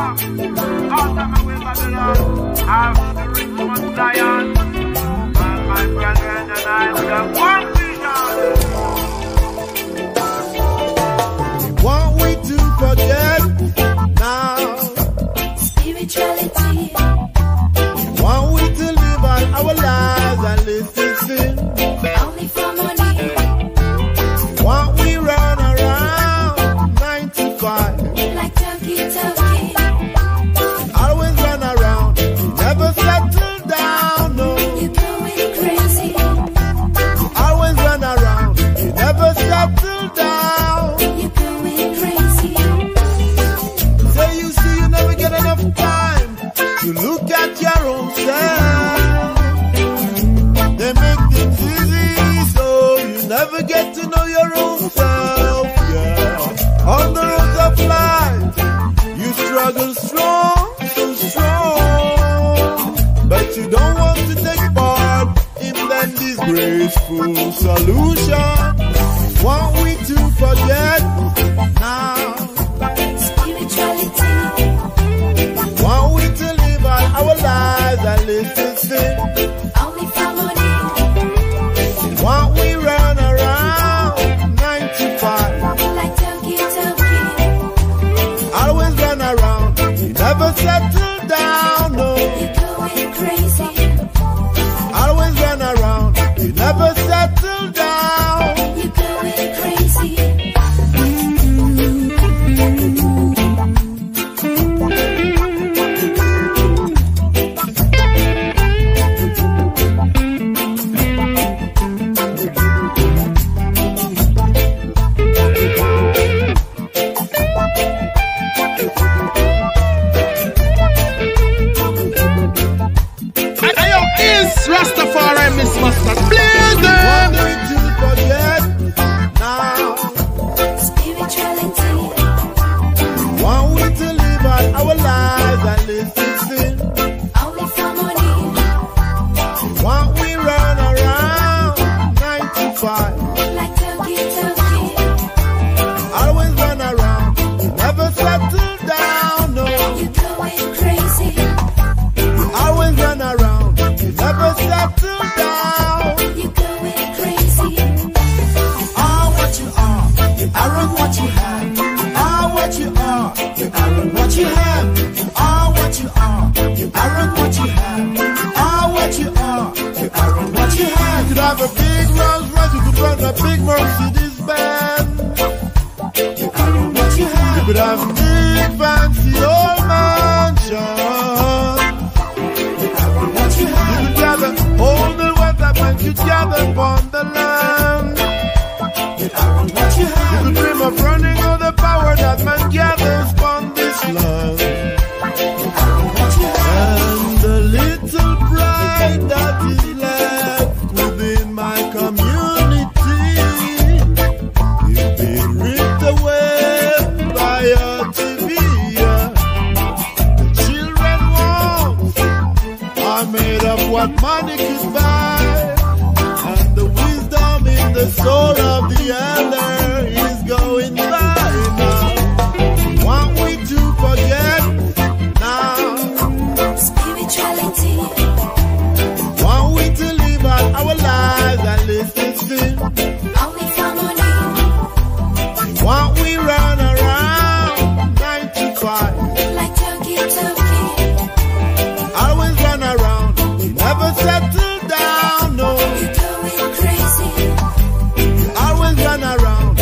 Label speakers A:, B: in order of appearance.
A: Out of my way, Babylon, I've the Richmond Zion. And my brethren and I will have one vision.
B: Want we to forget now
C: spirituality.
B: Want we to live out our lives and live in sin.
C: Only for money.
B: Want we run around 9 to 5
C: like turkey.
B: Always run around, never settle down, no.
C: You're going crazy.
B: Always run around, you never settle down.
C: You're going crazy.
B: Say you see you never get enough time to look at your own self. They make things easy so you never get to know your own self, yeah. On the road of life you struggle strong, so strong, but you don't want to take part in that disgraceful solution. Want we to forget now
C: spirituality.
B: Want we to live out our lives and live to sin.
C: Only for money.
B: Want we run around 9 to 5
C: like turkey.
B: Always run around, you never settle down, no.
C: You're going crazy.
B: Always run around, you never settle down.
C: You're going crazy.
D: Rastafari MixMaster, please.
B: Want we to forget now
C: Spirituality.
B: Want we to live out our lives and live to sin.
C: Only for money.
B: Want we run around 9 to 5
C: like turkey.
B: Always run around, you never settle down, no.
C: You're going crazy.
B: Always run around, you never settle down.
C: You're going crazy.
B: Are what you are, you aren't what you have. Are what you are, you aren't what you have. Are what you are, you aren't what you have. Are what you are, you aren't what you have. You could have a big Rolls Royce, you could run a big Mercedes Benz. You aren't what you have. You could have a big fancy old mansion. You aren't what you have. You could gather all the weather man could gather upon the land. You aren't what you have. You could dream of running all the power that man gathers upon this land. You aren't what you have. And the little pride that is left within my community is being ripped away by a TV. The children wants are made of what money could buy, and the wisdom in the soul of the elder is going by now. Want we to forget now
C: Spirituality.
B: Want we to live out our lives and live in sin.
C: Only for money.
B: Want we run around 9 to 5
C: like turkey.
B: Always run around, you never settle down, no.
C: You're going crazy.
B: Always run around,